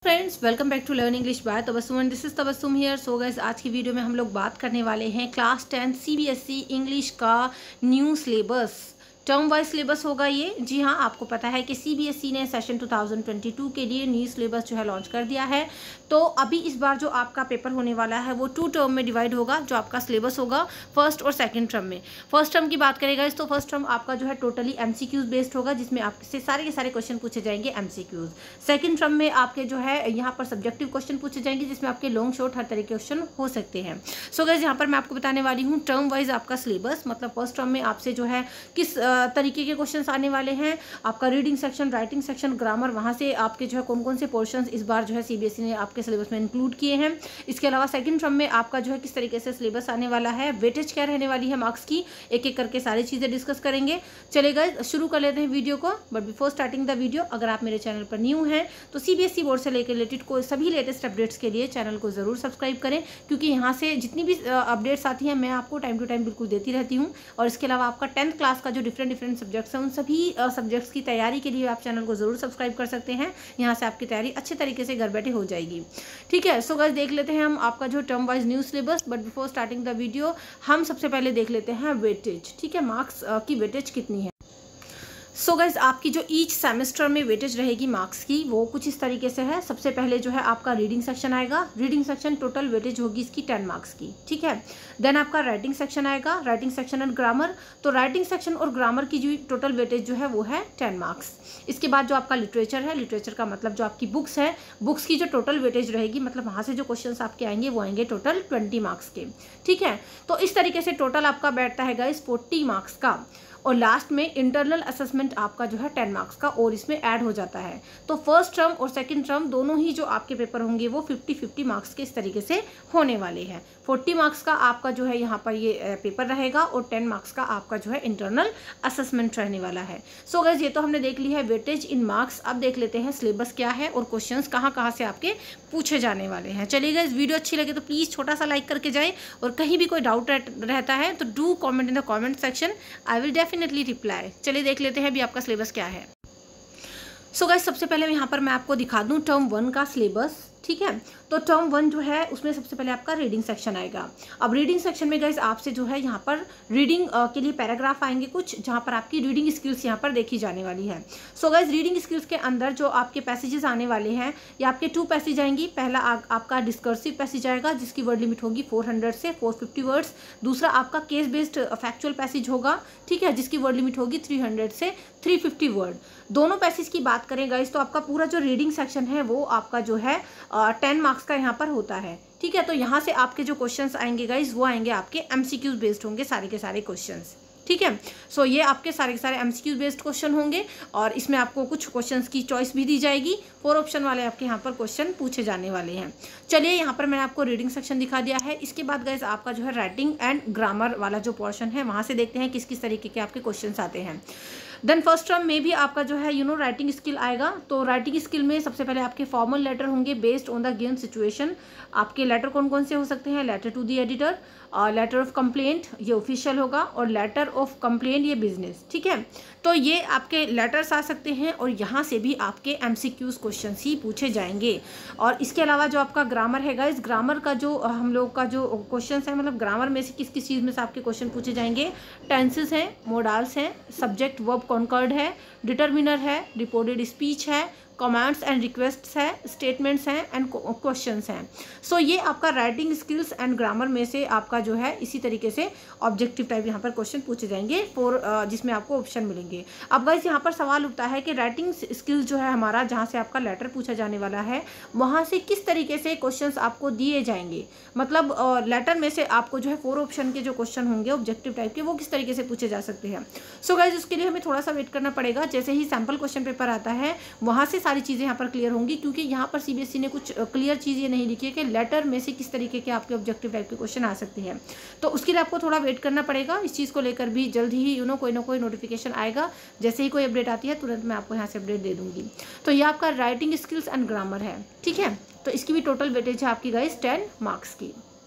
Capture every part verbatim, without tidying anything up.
Friends, welcome back to learn English by Tabassum. This is Tabassum here. So guys, आज की video में हम लोग बात करने वाले हैं क्लास टेंथ सीबीएसई इंग्लिश का new syllabus. Term wise syllabus होगा ये। जी हाँ, आपको पता है कि सीबीएसई ने session two thousand twenty two के लिए न्यू सिलेबस जो है लॉन्च कर दिया है। तो अभी इस बार जो आपका पेपर होने वाला है वो टू टर्म में डिवाइड होगा। जो आपका सिलेबस होगा फर्स्ट और सेकंड टर्म में। फर्स्ट टर्म की बात करेगा इस तो फर्स्ट टर्म आपका जो है टोटली एमसीक्यूज बेस्ड होगा, जिसमें आपसे सारे के सारे क्वेश्चन पूछे जाएंगे एमसीक्यूज। सेकंड टर्म में आपके जो है यहाँ पर सब्जेक्टिव क्वेश्चन पूछे जाएंगे, जिसमें आपके लॉन्ग शॉर्ट हर तरह के क्वेश्चन हो सकते हैं। सो गाइस, यहाँ पर मैं आपको बताने वाली हूँ टर्म वाइज आपका सिलेबस। मतलब फर्स्ट टर्म में आपसे जो है किस तरीके के क्वेश्चन आने वाले हैं, आपका reading section, writing section, grammar, वहां से आपके जो है कौन कौन से पोर्शंस इस बार जो है सीबीएसई ने आपके सिलेबस में इंक्लूड किए हैं। इसके अलावा सेकंड टर्म में आपका जो है किस तरीके से सिलेबस आने वाला है, वेटेज क्या रहने वाली है मार्क्स की, एक एक करके सारी चीजें डिस्कस करेंगे। चलेगा, शुरू कर लेते हैं वीडियो को। But before starting the video, अगर आप मेरे चैनल पर न्यू हैं तो सीबीएसई बोर्ड से लेकर रिलेटेड को सभी लेटेस्ट अपडेट्स के लिए चैनल को जरूर सब्सक्राइब करें, क्योंकि यहाँ से जितनी भी अपडेट्स आती हैं मैं आपको टाइम टू टाइम बिल्कुल देती रहती हूँ। और इसके अलावा आपका टेंथ क्लास का जो डिफरेंट डिफरेंट सब्जेक्ट्स हैं उन सभी सब्जेक्ट्स की तैयारी के लिए आप चैनल को जरूर सब्सक्राइब कर सकते हैं। यहाँ से आपकी तैयारी अच्छे तरीके से घर बैठे हो जाएगी। ठीक है, सो गाइस, देख लेते हैं हम आपका जो term wise new syllabus. But before starting the video, हम सबसे पहले देख लेते हैं वेटेज। ठीक है, मार्क्स की वेटेज कितनी है। सो so गाइज, आपकी जो ईच सेमेस्टर में वेटेज रहेगी मार्क्स की वो कुछ इस तरीके से है। सबसे पहले जो है आपका रीडिंग सेक्शन आएगा। रीडिंग सेक्शन टोटल वेटेज होगी इसकी टेन मार्क्स की। ठीक है, देन आपका राइटिंग सेक्शन आएगा, राइटिंग सेक्शन एंड ग्रामर। तो राइटिंग सेक्शन और ग्रामर की जो टोटल वेटेज जो है वो है टेन मार्क्स। इसके बाद जो आपका लिटरेचर है, लिटरेचर का मतलब जो आपकी बुक्स है, बुक्स की जो टोटल वेटेज रहेगी, मतलब वहाँ से जो क्वेश्चन आपके आएंगे वो आएंगे टोटल ट्वेंटी मार्क्स के। ठीक है, तो इस तरीके से टोटल आपका बैठता है गाइस फोर्टी मार्क्स का। और लास्ट में इंटरनल असेसमेंट आपका जो है टेन मार्क्स का और इसमें ऐड हो जाता है। तो फर्स्ट टर्म और सेकंड टर्म दोनों ही जो आपके पेपर होंगे वो फिफ्टी फिफ्टी मार्क्स के इस तरीके से होने वाले हैं। फोर्टी मार्क्स का आपका जो है यहाँ पर ये पेपर रहेगा और टेन मार्क्स का आपका जो है इंटरनल असेसमेंट रहने वाला है। सो गाइस, ये तो हमने देख ली है वेटेज इन मार्क्स। अब देख लेते हैं सिलेबस क्या है और क्वेश्चंस कहाँ कहाँ से आपके पूछे जाने वाले हैं। चलिए गाइस, वीडियो अच्छी लगे तो प्लीज़ छोटा सा लाइक करके जाए, और कहीं भी कोई डाउट रहता है तो do comment in the comment section, I will definitely reply. चलिए देख लेते हैं अभी आपका सिलेबस क्या है। सो गाइस, सबसे पहले यहाँ पर मैं आपको दिखा दूँ टर्म वन का सिलेबस। ठीक है, तो टर्म वन जो है उसमें सबसे पहले आपका रीडिंग सेक्शन आएगा। अब रीडिंग सेक्शन में गाइस आपसे जो है यहाँ पर रीडिंग के लिए पैराग्राफ आएंगे कुछ, जहाँ पर आपकी रीडिंग स्किल्स यहाँ पर देखी जाने वाली है। सो गाइस, रीडिंग स्किल्स के अंदर जो आपके पैसेजेस आने वाले हैं, या आपके टू पैसेज आएंगी। पहला आ, आपका डिस्कर्सिव पैसेज आएगा, जिसकी वर्ड लिमिट होगी फोर हंड्रेड से फोर फिफ्टी वर्ड्स। दूसरा आपका केस बेस्ड फैक्चुअल पैसेज होगा, ठीक है, जिसकी वर्ड लिमिट होगी थ्री हंड्रेड से थ्री फिफ्टी वर्ड। दोनों पैसेज की बात करें गाइस तो आपका पूरा जो रीडिंग सेक्शन है वो आपका जो है टेन मार्क्स का यहाँ पर होता है। ठीक है, तो यहाँ से आपके जो क्वेश्चंस आएंगे गाइस वो आएंगे आपके एमसीक्यूज बेस्ड होंगे सारे के सारे क्वेश्चंस। ठीक है, सो ये आपके सारे के सारे एमसीक्यूज बेस्ड क्वेश्चन होंगे, और इसमें आपको कुछ क्वेश्चंस की चॉइस भी दी जाएगी। फोर ऑप्शन वाले आपके यहाँ पर क्वेश्चन पूछे जाने वाले हैं। चलिए, यहाँ पर मैंने आपको रीडिंग सेक्शन दिखा दिया है। इसके बाद गाइस आपका जो है राइटिंग एंड ग्रामर वाला जो पोर्शन है, वहाँ से देखते हैं किस किस तरीके के आपके क्वेश्चन आते हैं। देन फर्स्ट टर्म में भी आपका जो है यू नो राइटिंग स्किल आएगा। तो राइटिंग स्किल में सबसे पहले आपके फॉर्मल लेटर होंगे based on the given situation. आपके लेटर कौन कौन से हो सकते हैं, letter to the editor, letter of complaint ये ऑफिशियल होगा, और लेटर ऑफ कंप्लेंट ये बिजनेस। ठीक है, तो ये आपके लेटर्स आ सकते हैं, और यहाँ से भी आपके एमसीक्यूज क्वेश्चन ही पूछे जाएंगे। और इसके अलावा जो आपका ग्रामर है गाइस, ग्रामर का जो हम लोग का जो क्वेश्चन है, मतलब ग्रामर में से किस किस चीज़ में से आपके क्वेश्चन पूछे जाएंगे। टेंसेस हैं, मोडाल्स हैं, सब्जेक्ट वर्ब कॉन्कर्ड है, डिटर्मिनर है, रिपोर्टेड स्पीच है, कमेंट्स एंड रिक्वेस्ट्स है, स्टेटमेंट्स हैं एंड क्वेश्चंस हैं। सो ये आपका राइटिंग स्किल्स एंड ग्रामर में से आपका जो है इसी तरीके से ऑब्जेक्टिव टाइप यहाँ पर क्वेश्चन पूछे जाएंगे फॉर जिसमें आपको ऑप्शन मिलेंगे। अब गाइस, यहाँ पर सवाल उठता है कि राइटिंग स्किल्स जो है हमारा, जहाँ से आपका लेटर पूछा जाने वाला है, वहाँ से किस तरीके से क्वेश्चन आपको दिए जाएंगे। मतलब लेटर में से आपको जो है फोर ऑप्शन के जो क्वेश्चन होंगे ऑब्जेक्टिव टाइप के, वो किस तरीके से पूछे जा सकते हैं। सो गाइस, उसके लिए हमें थोड़ा सा वेट करना पड़ेगा। जैसे ही सैम्पल क्वेश्चन पेपर आता है वहाँ से सारी चीज़ें यहाँ पर क्लियर होंगी, क्योंकि यहाँ पर सीबीएसई ने कुछ क्लियर चीज़ ये नहीं लिखी है कि लेटर में से किस तरीके के आपके ऑब्जेक्टिव टाइप के क्वेश्चन आ सकते हैं। तो उसके लिए आपको थोड़ा वेट करना पड़ेगा। इस चीज़ को लेकर भी जल्द ही यू नो कोई ना कोई नोटिफिकेशन आएगा। जैसे ही कोई अपडेट आती है तुरंत मैं आपको यहाँ से अपडेट दे दूँगी। तो ये आपका राइटिंग स्किल्स एंड ग्रामर है। ठीक है, तो इसकी भी टोटल वेटेज है आपकी गाइस टेन मार्क्स की।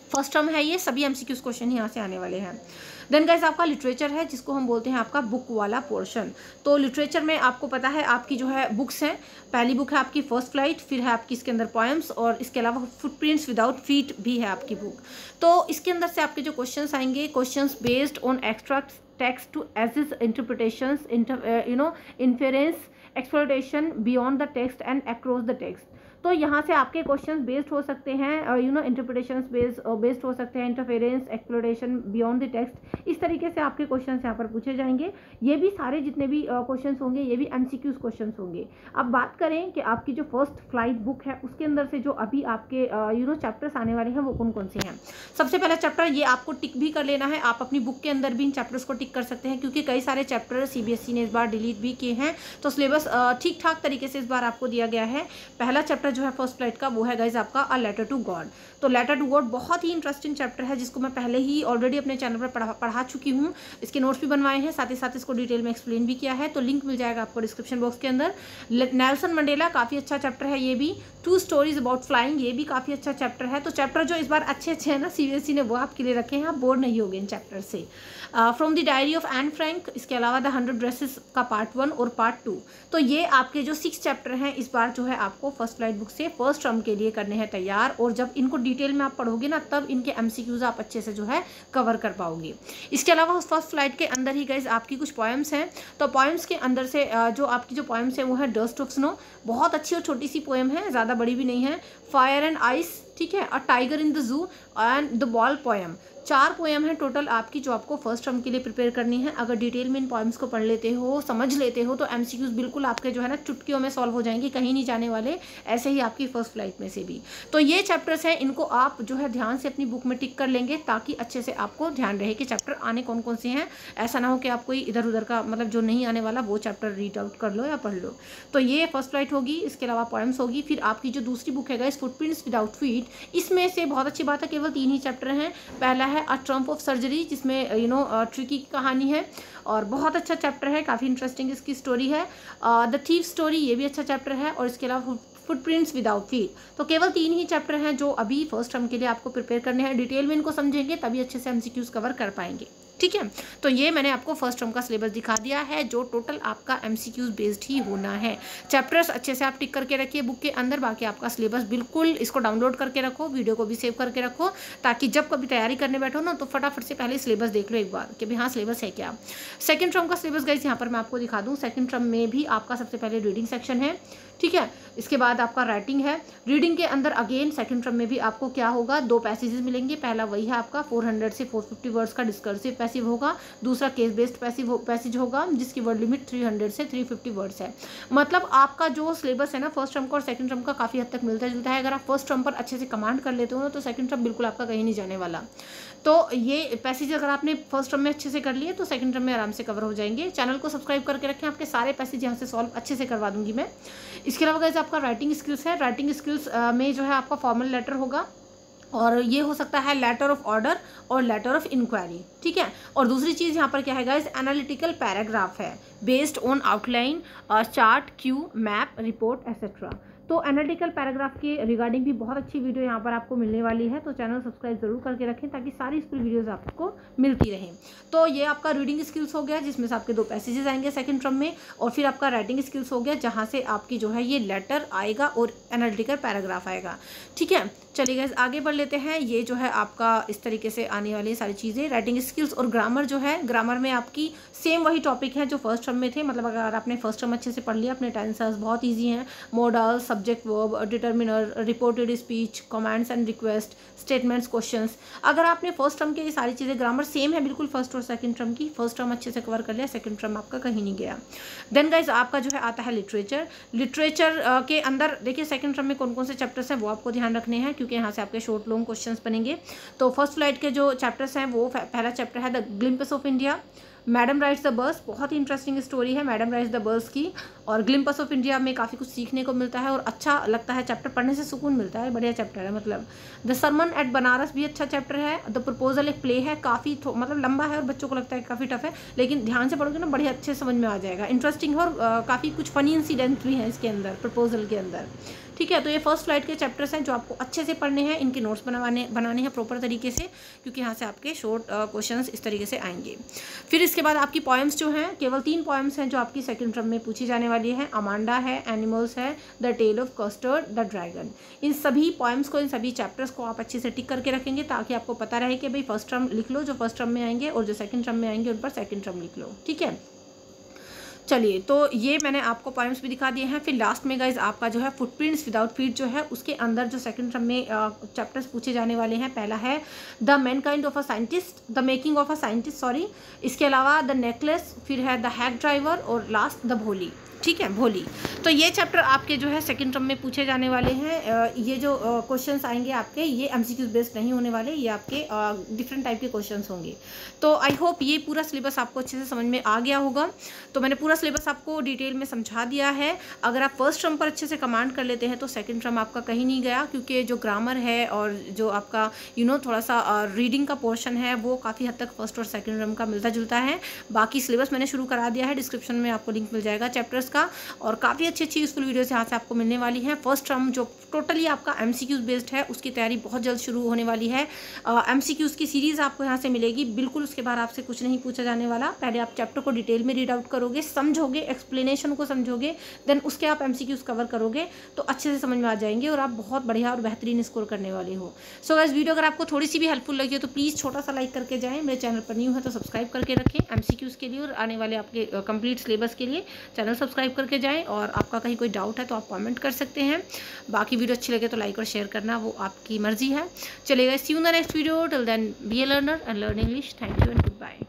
फर्स्ट टर्म है ये, सभी एमसीक्यूज क्वेश्चन यहाँ से आने वाले हैं। देन गाइस आपका लिटरेचर है, जिसको हम बोलते हैं आपका बुक वाला पोर्शन। तो लिटरेचर में आपको पता है आपकी जो है बुक्स हैं, पहली बुक है आपकी फर्स्ट फ्लाइट, फिर है आपकी इसके अंदर पोएम्स, और इसके अलावा फुटप्रिंट्स विदाउट फीट भी है आपकी बुक। तो इसके अंदर से आपके जो क्वेश्चंस आएंगे, questions based on extract text to as is interpretations, you know inference, exploration beyond the text and across the text. तो यहाँ से आपके क्वेश्चंस बेस्ड हो सकते हैं, you know interpretations based based हो सकते हैं, interference, exploration beyond the text, इस तरीके से आपके क्वेश्चंस यहाँ पर पूछे जाएंगे। ये भी सारे जितने भी क्वेश्चंस होंगे ये भी एमसीक्यूज क्वेश्चंस होंगे। अब बात करें कि आपकी जो फर्स्ट फ्लाइट बुक है उसके अंदर से जो अभी आपके यू नो चैप्टर्स आने वाले हैं वो कौन कौन से हैं। सबसे पहला चैप्टर, ये आपको टिक भी कर लेना है, आप अपनी बुक के अंदर भी इन चैप्टर्स को टिक कर सकते हैं, क्योंकि कई सारे चैप्टर सीबीएसई ने इस बार डिलीट भी किए हैं, तो सिलेबस ठीक ठाक तरीके से इस बार आपको दिया गया है। पहला चैप्टर जो है फर्स्ट फ्लाइट का वो है गाइज आपका अ लेटर टू गॉड। तो लेटर टू गॉड बहुत ही इंटरेस्टिंग चैप्टर है, जिसको मैं पहले ही ऑलरेडी अपने चैनल पर पढ़ा पढ़ा चुकी हूँ, इसके नोट्स भी बनवाए हैं, साथ ही साथ इसको डिटेल में एक्सप्लेन भी किया है, तो लिंक मिल जाएगा आपको डिस्क्रिप्शन बॉक्स के अंदर। नेल्सन मंडेला काफ़ी अच्छा चैप्टर है ये भी। टू स्टोरीज अबाउट फ्लाइंग, ये भी काफ़ी अच्छा चैप्टर है। तो चैप्टर जो इस बार अच्छे अच्छे हैं ना सीबीएसई ने, वो आपके लिए रखे हैं, आप बोर नहीं होगे इन चैप्टर से। From the diary of Anne Frank, इसके अलावा द हंड्रेड ड्रेसेस का पार्ट वन और पार्ट टू। तो ये आपके जो सिक्स चैप्टर हैं इस बार जो है आपको फर्स्ट फ्लाइट बुक से फर्स्ट टर्म के लिए करने हैं तैयार, और जब इनको डिटेल में आप पढ़ोगे ना तब इनके एमसीक्यूज आप अच्छे से जो है कवर कर पाओगे। इसके अलावा फर्स्ट फ्लाइट के अंदर ही गाइज आपकी कुछ पोएम्स हैं, तो पोएम्स के अंदर से जो आपकी जो पोएम्स है वो है डस्ट ऑफ स्नो, बहुत अच्छी और छोटी सी पोएम है, ज़्यादा बड़ी भी नहीं है। फायर एंड आइस, ठीक है, a tiger in the zoo and the ball poem. चार पोएम है टोटल आपकी जो आपको फर्स्ट टर्म के लिए प्रिपेयर करनी है। अगर डिटेल में इन पोएम्स को पढ़ लेते हो, समझ लेते हो, तो एमसीक्यूज बिल्कुल आपके जो है ना चुटकियों में सॉल्व हो जाएंगे, कहीं नहीं जाने वाले, ऐसे ही आपकी फर्स्ट फ्लाइट में से भी। तो ये चैप्टर्स हैं, इनको आप जो है ध्यान से अपनी बुक में टिक कर लेंगे, ताकि अच्छे से आपको ध्यान रहे कि चैप्टर आने कौन कौन से हैं। ऐसा ना हो कि आप कोई इधर उधर का मतलब जो नहीं आने वाला वो चैप्टर रीड आउट कर लो या पढ़ लो। तो ये फर्स्ट फ्लाइट होगी, इसके अलावा पोएम्स होगी। फिर आपकी जो दूसरी बुक है गाइस फुटप्रिंट्स विदाउट फीट, इसमें से बहुत अच्छी बात है केवल तीन ही चैप्टर हैं। पहला है अ ट्रम्प ऑफ सर्जरी, जिसमें यू नो ट्रिकी की कहानी है और बहुत अच्छा चैप्टर है, काफ़ी इंटरेस्टिंग इसकी स्टोरी है। द थीफ स्टोरी, ये भी अच्छा चैप्टर है, और इसके अलावा फुटप्रिंट्स विदाउट फीट। तो केवल तीन ही चैप्टर हैं जो अभी फर्स्ट टर्म के लिए आपको प्रिपेयर करने हैं। डिटेल में इनको समझेंगे तभी अच्छे से एमसीक्यूज कवर कर पाएंगे, ठीक है। तो ये मैंने आपको फर्स्ट टर्म का सिलेबस दिखा दिया है, जो टोटल आपका एमसीक्यूज बेस्ड ही होना है। चैप्टर्स अच्छे से आप टिक करके रखिए बुक के अंदर, बाकी आपका सिलेबस बिल्कुल इसको डाउनलोड करके रखो, वीडियो को भी सेव करके रखो, ताकि जब कभी तैयारी करने बैठो ना तो फटाफट से पहले सिलेबस देख लो एक बार कि भाई हाँ सिलेबस है क्या। सेकंड टर्म का सिलेबस गाइस यहाँ पर मैं आपको दिखा दूँ। सेकंड टर्म में भी आपका सबसे पहले रीडिंग सेक्शन है, ठीक है, इसके बाद आपका राइटिंग है। रीडिंग के अंदर अगेन सेकंड टर्म में भी आपको क्या होगा, दो पैसेजेस मिलेंगे। पहला वही है आपका चार सौ से चार सौ पचास वर्ड्स का डिस्कर्सिव पैसिव होगा, दूसरा केस बेस्ड पैसिव पैसेज होगा, जिसकी वर्ड लिमिट तीन सौ से तीन सौ पचास वर्ड्स है। मतलब आपका जो सिलेबस है ना फर्स्ट टर्म का और सेकंड टर्म का काफ़ी हद तक मिलता जुलता है। अगर आप फर्स्ट टर्म पर अच्छे से कमांड कर लेते हो ना तो सेकंड टर्म बिल्कुल आपका कहीं नहीं जाने वाला। तो ये पैसेज अगर आपने फर्स्ट टर्म में अच्छे से कर लिए तो सेकंड टर्म में आराम से कवर हो जाएंगे। चैनल को सब्सक्राइब करके रखें, आपके सारे पैसेज यहाँ से सॉल्व अच्छे से करवा दूंगी मैं। इसके अलावा गाइस आपका राइटिंग स्किल्स है। राइटिंग स्किल्स में जो है आपका फॉर्मल लेटर होगा, और ये हो सकता है लेटर ऑफ ऑर्डर और लेटर ऑफ इंक्वायरी, ठीक है। और दूसरी चीज़ यहाँ पर क्या है गाइस, एनालिटिकल पैराग्राफ है based on outline, chart, cue, map, report etcetera. तो एनालिटिकल पैराग्राफ के रिगार्डिंग भी बहुत अच्छी वीडियो यहाँ पर आपको मिलने वाली है, तो चैनल सब्सक्राइब जरूर करके रखें ताकि सारी इसकी वीडियोस आपको मिलती रहें। तो ये आपका रीडिंग स्किल्स हो गया, जिसमें से आपके दो पैसेजेस आएंगे सेकंड टर्म में, और फिर आपका राइटिंग स्किल्स हो गया, जहाँ से आपकी जो है ये लेटर आएगा और एनालिटिकल पैराग्राफ आएगा, ठीक है। चलिए गाइस आगे बढ़ लेते हैं। ये जो है आपका इस तरीके से आने वाली सारी चीज़ें। राइटिंग स्किल्स और ग्रामर जो है, ग्रामर में आपकी सेम वही टॉपिक है जो फर्स्ट टर्म में थे। मतलब अगर आपने फर्स्ट टर्म अच्छे से पढ़ लिया, अपने टेंसेस बहुत ईजी हैं, modal, subject, verb, determiner, reported speech, commands and request, statements, questions. अगर आपने फर्स्ट टर्म के ये सारी चीज़ें ग्रामर सेम है बिल्कुल फर्स्ट और सेकंड टर्म की, फर्स्ट टर्म अच्छे से कवर कर लिया, सेकंड टर्म आपका कहीं नहीं गया। देन गाइस आपका जो है आता है लिटरेचर। लिटरेचर के अंदर देखिए सेकंड टर्म में कौन कौन से चैप्टर्स हैं वो आपको ध्यान रखने हैं, क्योंकि यहाँ से आपके शॉर्ट लॉन्ग क्वेश्चंस बनेंगे। तो फर्स्ट फ्लाइट के जो चैप्टर्स हैं वो पहला चैप्टर है the glimpse of India, madam rides the bus, बहुत ही इंटरेस्टिंग स्टोरी है मैडम राइट्स द बस की, और ग्लिम्पस ऑफ इंडिया में काफ़ी कुछ सीखने को मिलता है और अच्छा लगता है चैप्टर, पढ़ने से सुकून मिलता है, बढ़िया चैप्टर है। मतलब द सरमन एट बनारस भी अच्छा चैप्टर है। द प्रपोजल एक प्ले है, काफ़ी मतलब लंबा है और बच्चों को लगता है काफ़ी टफ है, लेकिन ध्यान से पढ़ोगे ना बढ़िया अच्छे समझ में आ जाएगा, इंटरेस्टिंग है, और काफ़ी कुछ फनी इंसिडेंट भी हैं इसके अंदर प्रपोजल के अंदर, ठीक है। तो ये फर्स्ट फ्लाइट के चैप्टर्स हैं जो आपको अच्छे से पढ़ने हैं, इनके नोट्स बनवाने बनाने हैं प्रॉपर तरीके से, क्योंकि यहाँ से आपके शॉर्ट क्वेश्चंस इस तरीके से आएंगे। फिर इसके बाद आपकी पॉएम्स जो हैं, केवल तीन पॉएम्स हैं जो आपकी सेकंड टर्म में पूछी जाने वाली है। अमांडा है, एनिमल्स है, the tale of custard, the dragon. इन सभी पॉएम्स को, इन सभी चैप्टर्स को आप अच्छे से टिक करके रखेंगे ताकि आपको पता रहे कि भाई फर्स्ट टर्म लिख लो जो फर्स्ट टर्म में आएंगे, और जो सेकंड टर्म में आएंगे उन पर सेकंड टर्म लिख लो, ठीक है। चलिए, तो ये मैंने आपको पॉइंट्स भी दिखा दिए हैं। फिर लास्ट में गाइज आपका जो है फुटप्रिंट्स विदाउट फीट जो है, उसके अंदर जो सेकंड टर्म में चैप्टर्स पूछे जाने वाले हैं, पहला है the mankind of a scientist, the making of a scientist sorry, इसके अलावा द नेकलेस, फिर है द हैक ड्राइवर, और लास्ट द भोली, ठीक है, भोली। तो ये चैप्टर आपके जो है सेकंड टर्म में पूछे जाने वाले हैं। ये जो क्वेश्चंस आएंगे आपके, ये एमसीक्यूज बेस्ड नहीं होने वाले, ये आपके डिफरेंट टाइप के क्वेश्चंस होंगे। तो आई होप ये पूरा सिलेबस आपको अच्छे से समझ में आ गया होगा। तो मैंने पूरा सिलेबस आपको डिटेल में समझा दिया है। अगर आप फर्स्ट टर्म पर अच्छे से कमांड कर लेते हैं तो सेकेंड टर्म आपका कहीं नहीं गया, क्योंकि जो ग्रामर है और जो आपका यू नो थोड़ा सा रीडिंग का पोर्शन है वो काफ़ी हद तक फर्स्ट और सेकेंड टर्म का मिलता जुलता है। बाकी सिलेबस मैंने शुरू करा दिया है, डिस्क्रिप्शन में आपको लिंक मिल जाएगा चैप्टर्स का, और काफ़ी अच्छी अच्छी यूजफुल वीडियोस यहाँ से आपको मिलने वाली हैं। फर्स्ट टर्म जो टोटली आपका एमसीक्यूज बेस्ड है उसकी तैयारी बहुत जल्द शुरू होने वाली है। एमसीक्यूज की सीरीज़ आपको यहाँ से मिलेगी बिल्कुल, उसके बाद आपसे कुछ नहीं पूछा जाने वाला। पहले आप चैप्टर को डिटेल में रीड आउट करोगे, समझोगे, एक्सप्लेनेशन को समझोगे, देन उसके आप एमसीक्यूज कवर करोगे तो अच्छे से समझ में आ जाएंगे और आप बहुत बढ़िया और बेहतरीन स्कोर करने वाले हो। सो गाइस, वीडियो अगर आपको थोड़ी सी भी हेल्पफुल लगी हो तो प्लीज़ छोटा सा लाइक करके जाएँ। मेरे चैनल पर न्यू है तो सब्सक्राइब करके रखें एमसीक्यूज के लिए और आने वाले आपके कंप्लीट सिलेबस के लिए चैनल सब्सक्राइब करके जाएँ। और आपका कहीं कोई डाउट है तो आप कमेंट कर सकते हैं। बाकी वीडियो अच्छी लगे तो लाइक और शेयर करना वो आपकी मर्जी है। चलेगा, see you in the next video. Till then be a learner and learn English. Thank you and good bye.